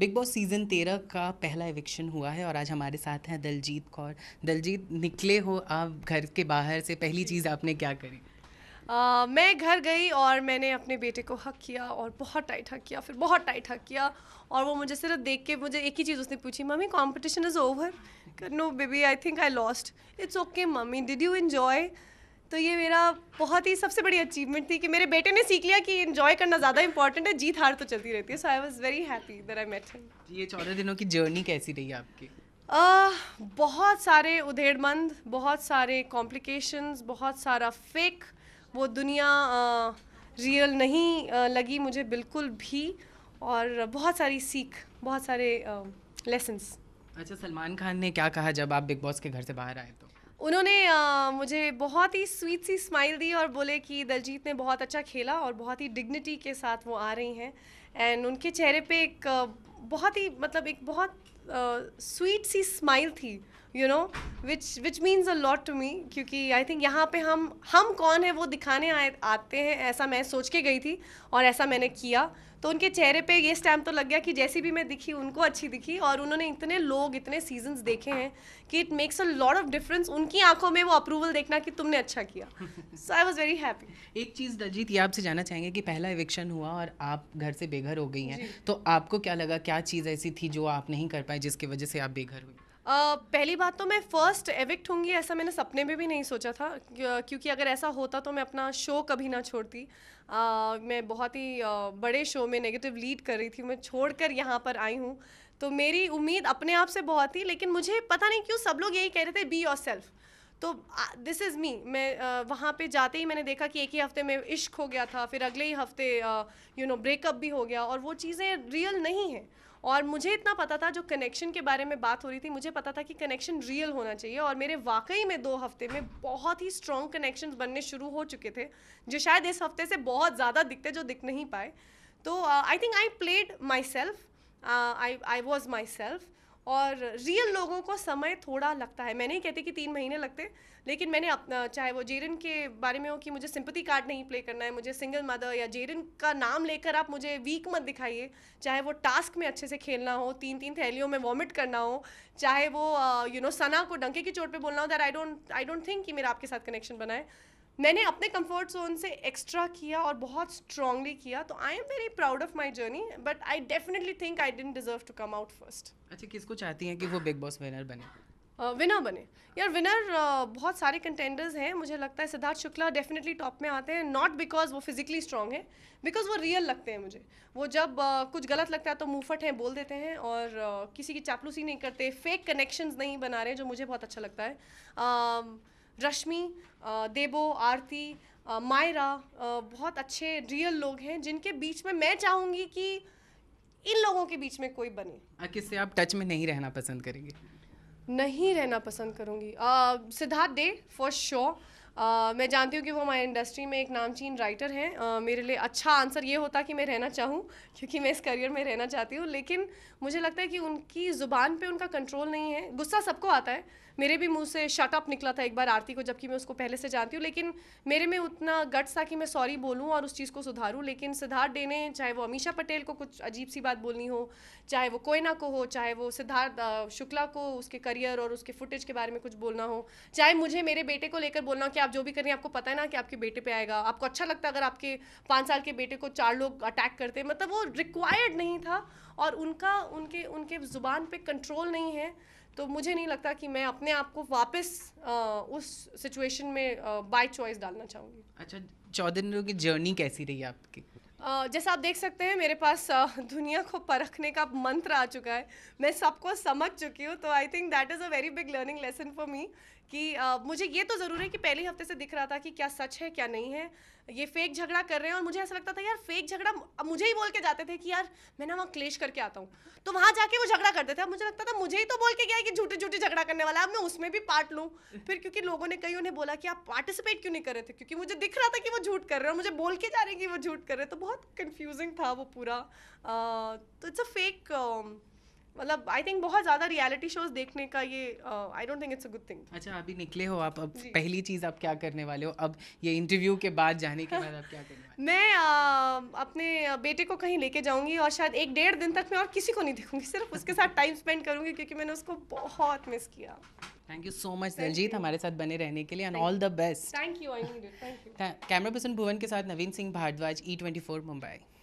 Big boss season 13 का पहला eviction हुआ है और आज हमारे साथ हैं दलजीत कौर। दलजीत, निकले हो आप घर के बाहर से, पहली चीज़ आपने क्या करी? मैं घर गई और मैंने अपने बेटे को हक किया और बहुत टाइट हक किया, फिर बहुत टाइट हक किया। और वो मुझे सिर्फ देख के मुझे एक ही चीज़ उसने पूछी, mummy competition is over? No baby, I think I lost. It's okay mummy, did you enjoy? तो ये मेरा बहुत ही सबसे बड़ी अचीवमेंट थी कि मेरे बेटे ने सीख लिया कि इन्जॉय करना ज़्यादा इंपॉर्टेंट है, जीत हार तो चलती रहती है। So I was very happy that I met him. ये 14 दिनों की जर्नी कैसी रही आपकी? बहुत सारे उधेड़मंद, बहुत सारे कॉम्प्लिकेशंस, बहुत सारा फेक। वो दुनिया रियल नहीं लगी मुझे बिल्कुल भी। और बहुत सारी सीख, बहुत सारे लेसन्स। अच्छा, सलमान खान ने क्या कहा जब आप बिग बॉस के घर से बाहर आए तो? उन्होंने मुझे बहुत ही स्वीट सी स्माइल दी और बोले कि दलजीत ने बहुत अच्छा खेला और बहुत ही डिग्निटी के साथ वो आ रही हैं। एंड उनके चेहरे पे एक बहुत ही मतलब एक बहुत स्वीट सी स्माइल थी, you know, which means a lot to me. क्योंकि आई थिंक यहाँ पे हम कौन है वो दिखाने आते हैं, ऐसा मैं सोच के गई थी और ऐसा मैंने किया। तो उनके चेहरे पे ये स्टैम्प तो लग गया कि जैसी भी मैं दिखी उनको अच्छी दिखी। और उन्होंने इतने लोग, इतने सीजन्स देखे हैं कि it makes a lot of difference उनकी आंखों में वो अप्रूवल देखना कि तुमने अच्छा किया। So I was very happy. एक चीज़ दलजीत, ये आपसे जानना चाहेंगे कि पहला एविक्शन हुआ और आप घर से बेघर हो गई हैं, तो आपको क्या लगा, क्या चीज़ ऐसी थी जो आप नहीं कर पाए जिसकी वजह से आप बेघर हुई? पहली बात तो मैं फर्स्ट एविक्ट होंगी ऐसा मैंने सपने में भी नहीं सोचा था, क्योंकि अगर ऐसा होता तो मैं अपना शो कभी ना छोड़ती। मैं बहुत ही बड़े शो में नेगेटिव लीड कर रही थी, मैं छोड़कर यहाँ पर आई हूँ। तो मेरी उम्मीद अपने आप से बहुत थी, लेकिन मुझे पता नहीं क्यों सब लोग यही कह रहे थे, बी योर सेल्फ। तो दिस इज़ मी। मैं वहाँ पे जाते ही मैंने देखा कि एक ही हफ्ते में इश्क हो गया था, फिर अगले ही हफ्ते ब्रेकअप भी हो गया, और वो चीज़ें रियल नहीं हैं। और मुझे इतना पता था, जो कनेक्शन के बारे में बात हो रही थी, मुझे पता था कि कनेक्शन रियल होना चाहिए। और मेरे वाकई में 2 हफ्ते में बहुत ही स्ट्रॉन्ग कनेक्शंस बनने शुरू हो चुके थे, जो शायद इस हफ्ते से बहुत ज़्यादा दिखते, जो दिख नहीं पाए। तो I think I played myself, I was myself. और रियल लोगों को समय थोड़ा लगता है, मैं नहीं कहती कि 3 महीने लगते, लेकिन मैंने अपना, चाहे वो जेरन के बारे में हो कि मुझे सिंपैथी कार्ड नहीं प्ले करना है, मुझे सिंगल मदर या जेरन का नाम लेकर आप मुझे वीक मत दिखाइए। चाहे वो टास्क में अच्छे से खेलना हो, 3-3 थैलियों में वॉमिट करना हो, चाहे वो सना को डंके की चोट पे बोलना हो, दैट आई डोंट थिंक कि मेरा आपके साथ कनेक्शन बना है। मैंने अपने कंफर्ट जोन से एक्स्ट्रा किया और बहुत स्ट्रांगली किया। तो I am very proud of my journey, but I definitely think I didn't deserve to come out first. अच्छा, किसको चाहती हैं कि वो बिग बॉस विनर बने? विनर बने यार। विनर बहुत सारे कंटेंडर्स हैं, मुझे लगता है सिद्धार्थ शुक्ला डेफिनेटली टॉप में आते हैं। नॉट बिकॉज वो फिजिकली स्ट्रांग है, बिकॉज वो रियल लगते हैं मुझे। वो जब कुछ गलत लगता है तो मुंहफट हैं, बोल देते हैं, और किसी की चापलूसी नहीं करते, फेक कनेक्शंस नहीं बना रहे, जो मुझे बहुत अच्छा लगता है। रश्मि, देबो, आरती, मायरा, बहुत अच्छे रियल लोग हैं, जिनके बीच में मैं चाहूँगी कि इन लोगों के बीच में कोई बने। किससे आप टच में नहीं रहना पसंद करेंगे? नहीं रहना पसंद करूँगी सिद्धार्थ डे फॉर श्योर। मैं जानती हूँ कि वो हमारी इंडस्ट्री में एक नामचीन राइटर हैं। मेरे लिए अच्छा आंसर ये होता कि मैं रहना चाहूँ, क्योंकि मैं इस करियर में रहना चाहती हूँ। लेकिन मुझे लगता है कि उनकी ज़ुबान पे उनका कंट्रोल नहीं है। गुस्सा सबको आता है, मेरे भी मुंह से शट अप निकला था एक बार आरती को, जबकि मैं उसको पहले से जानती हूँ। लेकिन मेरे में उतना गट्स था कि मैं सॉरी बोलूँ और उस चीज़ को सुधारूँ। लेकिन सिद्धार्थ डे ने, चाहे वो अमीषा पटेल को कुछ अजीब सी बात बोलनी हो, चाहे वो कोयना को हो, चाहे वो सिद्धार्थ शुक्ला को उसके करियर और उसके फुटेज के बारे में कुछ बोलना हो, चाहे मुझे मेरे बेटे को लेकर बोलना हो कि आप जो भी कर रहे हैं आपको पता है ना कि आपके बेटे पे आएगा, आपको अच्छा लगता है अगर आपके 5 साल के बेटे को 4 लोग अटैक करते हैं। मतलब वो रिक्वायर्ड नहीं था, और उनके उनके ज़ुबान पे कंट्रोल नहीं है। तो मुझे नहीं लगता कि मैं अपने आप को वापस उस सिचुएशन में बाय चॉइस डालना चाहूँगी। अच्छा, 14 दिनों की जर्नी कैसी रही आपकी? जैसा आप देख सकते हैं, मेरे पास दुनिया को परखने का मंत्र आ चुका है, मैं सबको समझ चुकी हूँ। तो I think that is a very big learning lesson for me कि मुझे ये तो ज़रूर है कि पहले हफ्ते से दिख रहा था कि क्या सच है क्या नहीं है। ये फेक झगड़ा कर रहे हैं, और मुझे ऐसा लगता था यार फेक झगड़ा, मुझे ही बोल के जाते थे कि यार मैं ना वहाँ क्लेश करके आता हूँ, तो वहाँ जाके वो झगड़ा करते थे। अब मुझे लगता था मुझे ही तो बोल के गया है कि झूठे झूठे झगड़ा करने वाला है, अब मैं उसमें भी पार्ट लूँ। फिर क्योंकि लोगों ने, कई उन्हें बोला कि आप पार्टिसिपेट क्यों नहीं कर रहे थे, क्योंकि मुझे दिख रहा था कि वो झूठ कर रहे हैं और मुझे बोल के जा रहे हैं कि वो झूठ कर रहे हैं। तो बहुत कंफ्यूजिंग था वो पूरा। तो इट्स अ फेक मतलब आई थिंक बहुत ज़्यादा रियलिटी शोज देखने का ये I don't think it's a good thing. अच्छा, अभी निकले हो आप, अब पहली चीज़ आप क्या करने वाले हो अब ये इंटरव्यू के बाद, जाने के बाद आप क्या करने वाले मैं अपने बेटे को कहीं लेके जाऊंगी और शायद 1-1.5 दिन तक मैं और किसी को नहीं देखूंगी, सिर्फ उसके साथ टाइम स्पेंड करूंगी क्योंकि मैंने उसको बहुत मिस किया। हो? Thank you so much Daljeet हमारे साथ बने रहने के लिए, and all the best. Thank you, I need it, thank you. Camera person Bhuvan के साथ नवीन सिंह भारद्वाज, E24 मुंबई।